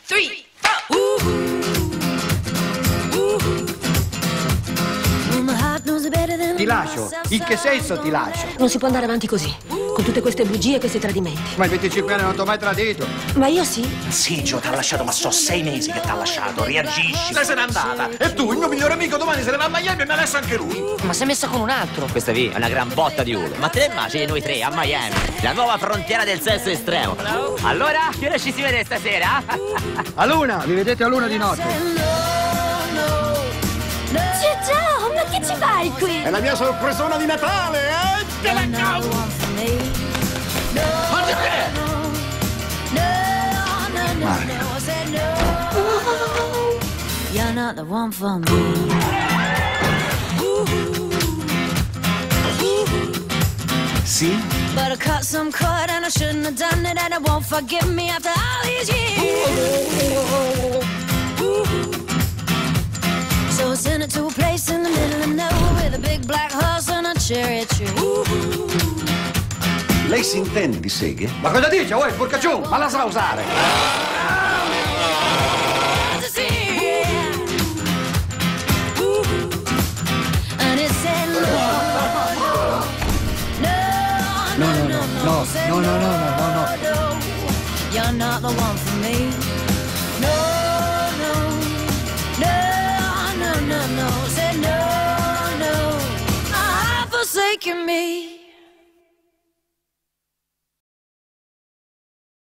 3, 4. Ti lascio. In che senso ti lascio? Non si può andare avanti così, con tutte queste bugie e questi tradimenti. Ma in 25 anni non ti ho mai tradito. Ma io sì. Sì, Gio, t'ha lasciato, ma so 6 mesi che t'ha lasciato. Reagisci. Lei se n'è andata. E tu, il mio migliore amico, domani se ne va a Miami e mi ha messo anche lui. Ma si è messa con un altro. Questa lì è una gran botta di uno. Ma te ne immagini noi tre a Miami? La nuova frontiera del sesso estremo. Allora, che ora ci si vede stasera? A luna, vi vedete a luna di notte. Ciao, ma che ci fai qui? È la mia sorpresona di Natale, eh? Te la cavo! Mangia te! Mario. You're not the one for me. Sì? But I cut some cord and I shouldn't have done it, and it won't forgive me after all these years. So send it to a place in the middle of nowhere with a big black horse and a cherry tree. Lei si intende di seghe? Ma cosa dice? Vuoi, porcacciù? Ma la sa usare? And it said no, no. You're not the one for me. No. Said no. Forsaken me.